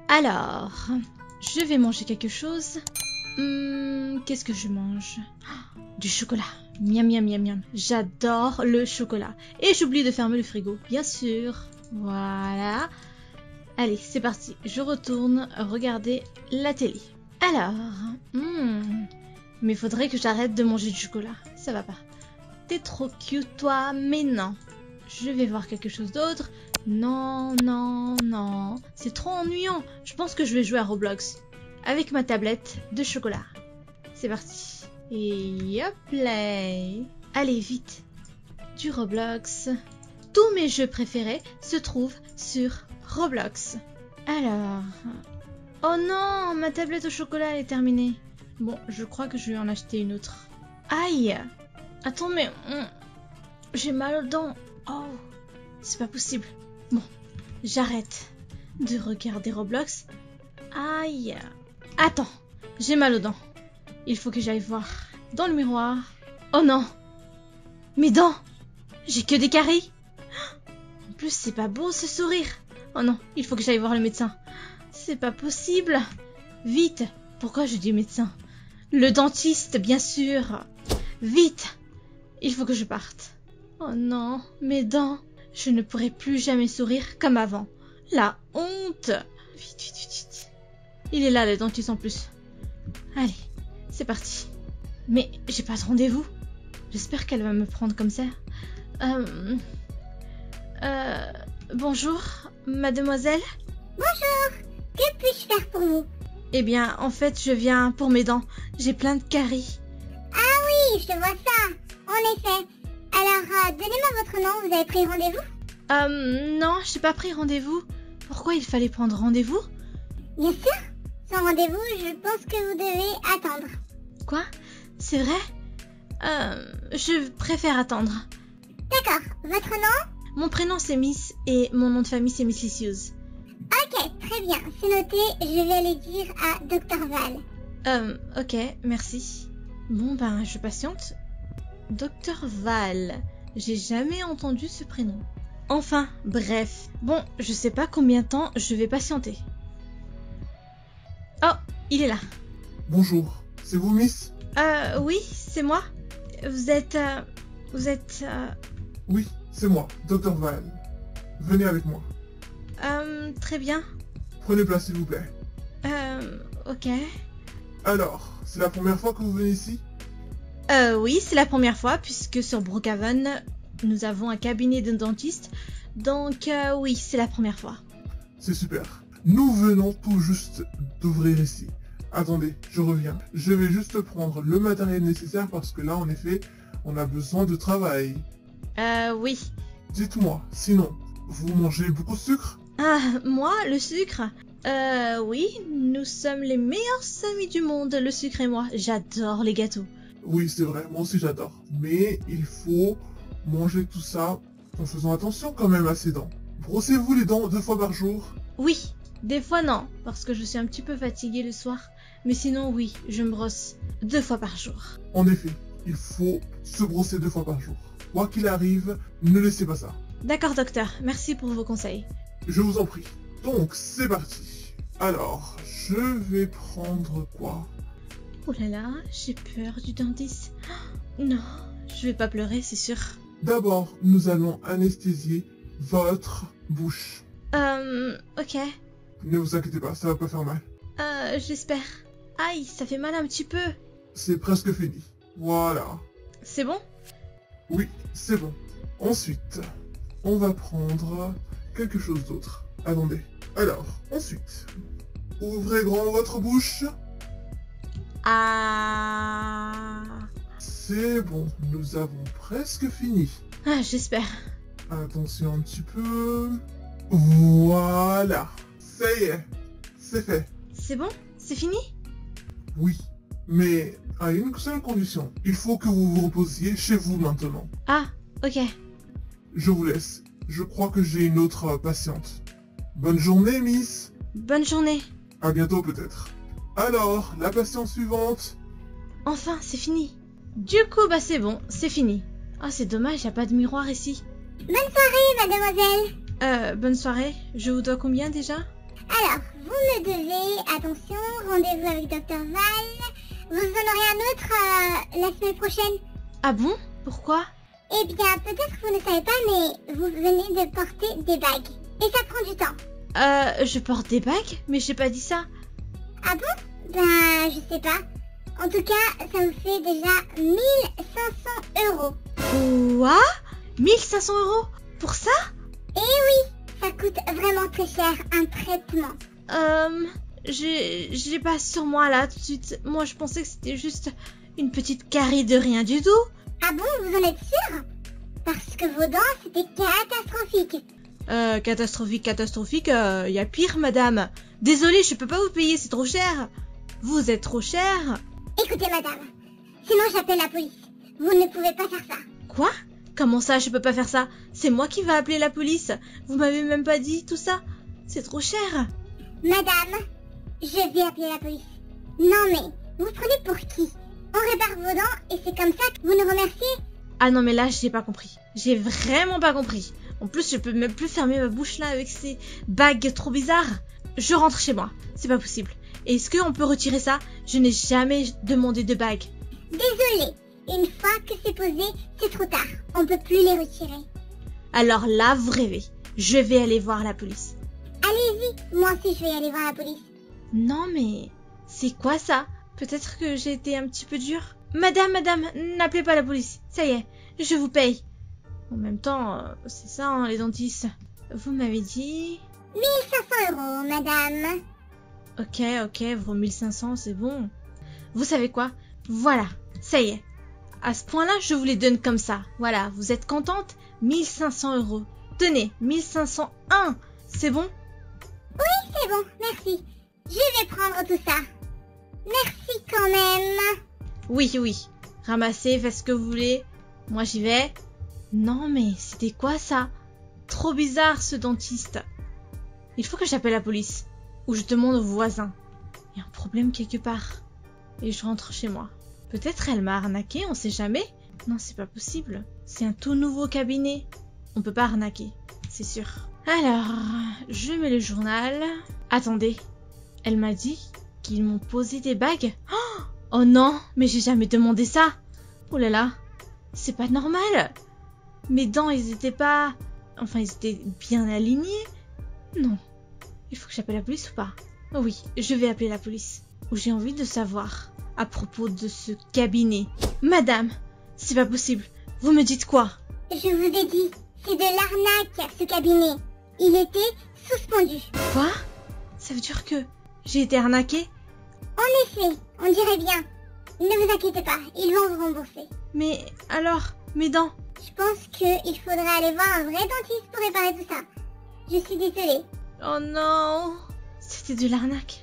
Alors, je vais manger quelque chose. Qu'est-ce que je mange? Du chocolat. Miam, miam, miam, miam. J'adore le chocolat. Et j'oublie de fermer le frigo, bien sûr. Voilà. Allez, c'est parti. Je retourne regarder la télé. Alors, mais faudrait que j'arrête de manger du chocolat. Ça va pas. T'es trop cute, toi. Mais non. Je vais voir quelque chose d'autre. Non, non, non. C'est trop ennuyant. Je pense que je vais jouer à Roblox. Avec ma tablette de chocolat. C'est parti. Et hop là. Allez, vite. Du Roblox. Tous mes jeux préférés se trouvent sur Roblox. Alors... Oh non, ma tablette au chocolat elle est terminée. Bon, je crois que je vais en acheter une autre. Aïe. Attends, mais... j'ai mal aux dents. Oh, c'est pas possible. Bon, j'arrête de regarder Roblox. Aïe. Attends, j'ai mal aux dents. Il faut que j'aille voir dans le miroir. Oh non. Mes dents. J'ai que des caries. En plus, c'est pas beau ce sourire. Oh non, il faut que j'aille voir le médecin. C'est pas possible. Vite. Pourquoi je dis médecin? Le dentiste, bien sûr. Vite. Il faut que je parte. Oh non, mes dents. Je ne pourrai plus jamais sourire comme avant. La honte. Vite, vite, vite, vite. Il est là, le dentiste en plus. Allez, c'est parti. Mais j'ai pas de rendez-vous. J'espère qu'elle va me prendre comme ça. Bonjour, mademoiselle. Bonjour. Que puis-je faire pour vous? Eh bien, en fait, je viens pour mes dents. J'ai plein de caries. Ah oui, je vois ça. En effet. Alors, donnez-moi votre nom. Vous avez pris rendez-vous? Non, j'ai pas pris rendez-vous. Pourquoi il fallait prendre rendez-vous? Bien sûr. Sans rendez-vous, je pense que vous devez attendre. Quoi? C'est vrai? Je préfère attendre. D'accord. Votre nom? Mon prénom c'est Miss et mon nom de famille c'est Misslicious. Ok, très bien. C'est noté. Je vais aller dire à Dr Val. Ok, merci. Bon ben, je patiente. Dr Val. J'ai jamais entendu ce prénom. Enfin, bref. Bon, je sais pas combien de temps je vais patienter. Oh, il est là. Bonjour, c'est vous, Miss? Oui, c'est moi. Vous êtes... Oui, c'est moi, Dr Val. Venez avec moi. Très bien. Prenez place, s'il vous plaît. Ok. Alors, c'est la première fois que vous venez ici? Oui, c'est la première fois, puisque sur Brookhaven, nous avons un cabinet de dentiste. Donc, oui, c'est la première fois. C'est super. Nous venons tout juste d'ouvrir ici. Attendez, je reviens. Je vais juste prendre le matériel nécessaire parce que là, en effet, on a besoin de travail. Oui. Dites-moi, sinon, vous mangez beaucoup de sucre? Ah, moi, le sucre? Oui, nous sommes les meilleurs amis du monde, le sucre et moi. J'adore les gâteaux. Oui, c'est vrai, moi aussi j'adore. Mais il faut manger tout ça en faisant attention quand même à ses dents. Brossez-vous les dents 2 fois par jour? Oui, des fois non, parce que je suis un petit peu fatiguée le soir. Mais sinon, oui, je me brosse 2 fois par jour. En effet, il faut se brosser 2 fois par jour. Quoi qu'il arrive, ne laissez pas ça. D'accord, docteur, merci pour vos conseils. Je vous en prie. Donc, c'est parti. Alors, je vais prendre quoi? Oh là là, j'ai peur du dentiste. Non, je vais pas pleurer, c'est sûr. D'abord, nous allons anesthésier votre bouche. Ok. Ne vous inquiétez pas, ça va pas faire mal. J'espère. Aïe, ça fait mal un petit peu. C'est presque fini. Voilà. C'est bon? Oui, c'est bon. Ensuite, on va prendre quelque chose d'autre. Attendez. Alors, ensuite, ouvrez grand votre bouche. Ah... C'est bon, nous avons presque fini. Ah, j'espère. Attention un petit peu. Voilà. Ça y est, c'est fait. C'est bon? C'est fini? Oui, mais à une seule condition. Il faut que vous vous reposiez chez vous maintenant. Ah, ok. Je vous laisse. Je crois que j'ai une autre patiente. Bonne journée, Miss. Bonne journée. À bientôt peut-être. Alors, la patiente suivante. Enfin, c'est fini. Du coup, bah c'est bon, c'est fini. Ah, c'est dommage, y a pas de miroir ici. Bonne soirée, mademoiselle. Bonne soirée. Je vous dois combien déjà? Alors, vous me devez, attention, rendez-vous avec Dr Val. Vous en aurez un autre la semaine prochaine. Ah bon? Pourquoi? Eh bien, peut-être que vous ne savez pas, mais vous venez de porter des bagues. Et ça prend du temps. Je porte des bagues? Mais j'ai pas dit ça. Ah bon? Ben, je sais pas. En tout cas, ça vous fait déjà 1500 €. Quoi? 1500 €? Pour ça? Eh oui, ça coûte vraiment très cher, un traitement. J'ai pas sur moi là tout de suite. Moi je pensais que c'était juste une petite carie de rien du tout. Ah bon, vous en êtes sûr? Parce que vos dents, c'était catastrophique. Catastrophique, y a pire madame. Désolée, je peux pas vous payer, c'est trop cher. Vous êtes trop cher. Écoutez madame, sinon j'appelle la police. Vous ne pouvez pas faire ça. Quoi? Comment ça, je peux pas faire ça? C'est moi qui vais appeler la police. Vous m'avez même pas dit tout ça. C'est trop cher. Madame, je vais appeler la police. Non mais, vous prenez pour qui? On répare vos dents et c'est comme ça que vous nous remerciez? Ah non mais là, j'ai pas compris. J'ai vraiment pas compris. En plus, je peux même plus fermer ma bouche là avec ces bagues trop bizarres. Je rentre chez moi. C'est pas possible. Est-ce qu'on peut retirer ça? Je n'ai jamais demandé de bagues. Désolée. Une fois que c'est posé, c'est trop tard. On peut plus les retirer. Alors là, vous rêvez. Je vais aller voir la police. Allez-y, moi aussi je vais aller voir la police. Non mais, c'est quoi ça? Peut-être que j'ai été un petit peu dure. Madame, n'appelez pas la police. Ça y est, je vous paye. En même temps, c'est ça hein, les dentistes. Vous m'avez dit... 1500 €, madame. Ok, vos 1500, c'est bon. Vous savez quoi? Voilà, ça y est. À ce point-là, je vous les donne comme ça. Voilà, vous êtes contente? 1500 €. Tenez, 1501. C'est bon? Oui, c'est bon, merci. Je vais prendre tout ça. Merci quand même. Oui. Ramassez, faites ce que vous voulez. Moi, j'y vais. Non, mais c'était quoi ça? Trop bizarre, ce dentiste. Il faut que j'appelle la police. Ou je demande aux voisins. Il y a un problème quelque part. Et je rentre chez moi. Peut-être elle m'a arnaqué, on sait jamais. Non, c'est pas possible. C'est un tout nouveau cabinet. On peut pas arnaquer, c'est sûr. Alors, je mets le journal. Attendez, elle m'a dit qu'ils m'ont posé des bagues. Oh non, mais j'ai jamais demandé ça. Oh là là, c'est pas normal. Mes dents, ils étaient pas... Enfin, ils étaient bien alignés. Non, il faut que j'appelle la police ou pas? Oh oui, je vais appeler la police. J'ai envie de savoir à propos de ce cabinet. Madame, c'est pas possible. Vous me dites quoi? Je vous ai dit, c'est de l'arnaque, ce cabinet. Il était suspendu. Quoi? Ça veut dire que j'ai été arnaquée? En effet, on dirait bien. Ne vous inquiétez pas, ils vont vous rembourser. Mais alors, mes dents? Je pense qu'il faudrait aller voir un vrai dentiste pour réparer tout ça. Je suis désolée. Oh non, c'était de l'arnaque.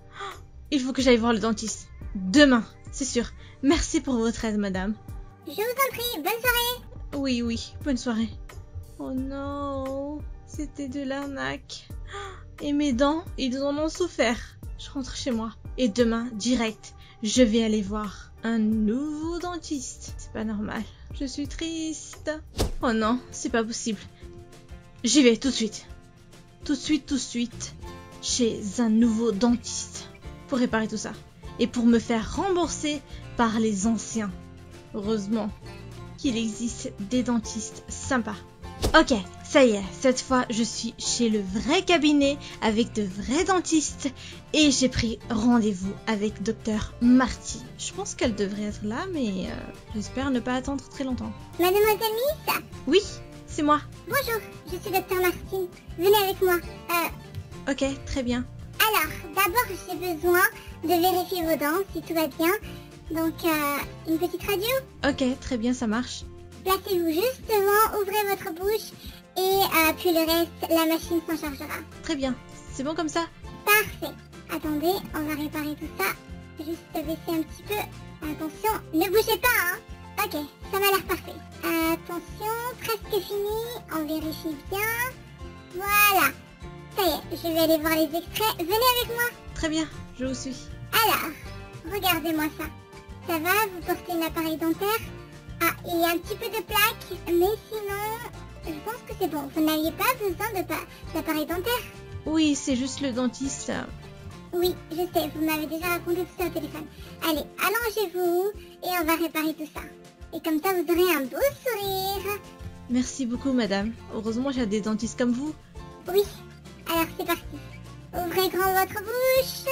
Il faut que j'aille voir le dentiste. Demain, c'est sûr. Merci pour votre aide, madame. Je vous en prie, bonne soirée. Oui, bonne soirée. Oh non, c'était de l'arnaque. Et mes dents, ils en ont souffert. Je rentre chez moi. Et demain, direct, je vais aller voir un nouveau dentiste. C'est pas normal. Je suis triste. Oh non, c'est pas possible. J'y vais tout de suite. Tout de suite, chez un nouveau dentiste. Pour réparer tout ça. Et pour me faire rembourser par les anciens. Heureusement qu'il existe des dentistes sympas. Ok, ça y est, cette fois je suis chez le vrai cabinet avec de vrais dentistes et j'ai pris rendez-vous avec Dr Marty. Je pense qu'elle devrait être là, mais j'espère ne pas attendre très longtemps. Mademoiselle Miss? Oui, c'est moi. Bonjour, je suis Dr Martin. Venez avec moi. Ok, très bien. Alors, d'abord j'ai besoin de vérifier vos dents, si tout va bien. Donc, une petite radio. Ok, très bien, ça marche. Placez-vous juste devant, ouvrez votre bouche et puis le reste, la machine s'en chargera. Très bien, c'est bon comme ça? Parfait. Attendez, on va réparer tout ça. Juste baisser un petit peu. Attention, ne bougez pas, hein. Ok, ça m'a l'air parfait. Attention, presque fini. On vérifie bien. Voilà. Ça y est, je vais aller voir les extraits. Venez avec moi. Très bien, je vous suis. Alors, regardez-moi ça. Ça va, vous portez un appareil dentaire? Ah, il y a un petit peu de plaques, mais sinon, je pense que c'est bon. Vous n'aviez pas besoin d'appareil dentaire. Oui, c'est juste le dentiste. Oui, je sais, vous m'avez déjà raconté tout ça au téléphone. Allez, allongez-vous et on va réparer tout ça. Et comme ça, vous aurez un beau sourire. Merci beaucoup, madame. Heureusement, j'ai des dentistes comme vous. Oui, alors c'est parti. Ouvrez grand votre bouche.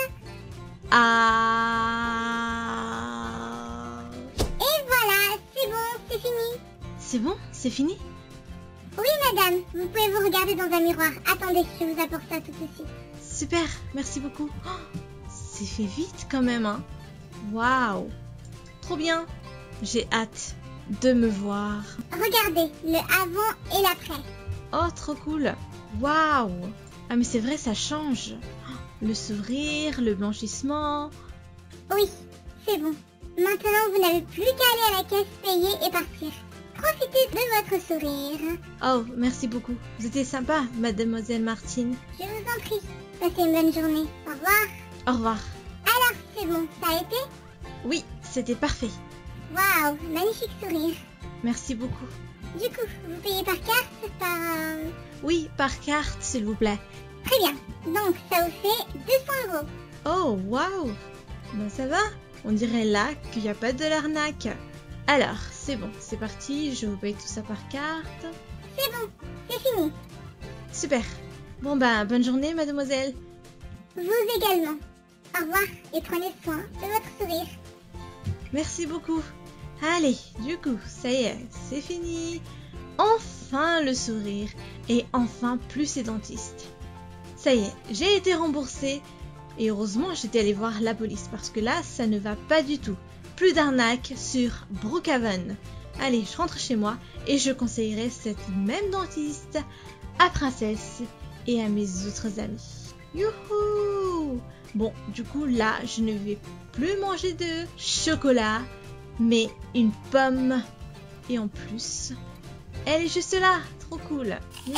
Ah. Et voilà, c'est bon, c'est fini. C'est bon? C'est fini? Oui, madame, vous pouvez vous regarder dans un miroir. Attendez, je vous apporte ça tout de suite. Super, merci beaucoup. Oh, c'est fait vite quand même, hein. Waouh. Trop bien. J'ai hâte de me voir. Regardez, le avant et l'après. Oh, trop cool. Waouh. Ah, mais c'est vrai, ça change. Oh, le sourire, le blanchissement. Oui, c'est bon. Maintenant, vous n'avez plus qu'à aller à la caisse, payer et partir. Profitez de votre sourire. Oh, merci beaucoup. Vous étiez sympa, mademoiselle Martine. Je vous en prie. Passez une bonne journée. Au revoir. Au revoir. Alors, c'est bon, ça a été? Oui, c'était parfait. Waouh, magnifique sourire. Merci beaucoup. Du coup, vous payez par carte, par... Oui, par carte, s'il vous plaît. Très bien. Donc, ça vous fait 200 €. Oh, waouh. Ben ça va. On dirait là qu'il n'y a pas de l'arnaque. Alors, c'est bon, c'est parti. Je vous paye tout ça par carte. C'est bon, c'est fini. Super. Bon ben, bonne journée, mademoiselle. Vous également. Au revoir et prenez soin de votre sourire. Merci beaucoup. Allez, du coup, ça y est, c'est fini. Enfin le sourire et enfin plus ces dentistes. Ça y est, j'ai été remboursée et heureusement j'étais allée voir la police parce que là, ça ne va pas du tout. Plus d'arnaque sur Brookhaven. Allez, je rentre chez moi et je conseillerai cette même dentiste à Princesse et à mes autres amis. Youhou! Bon, du coup, là, je ne vais plus manger de chocolat, mais une pomme. Et en plus, elle est juste là, trop cool.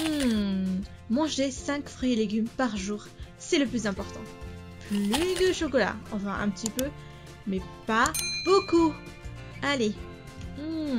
Manger 5 fruits et légumes par jour, c'est le plus important. Plus de chocolat, enfin un petit peu, mais pas beaucoup. Allez.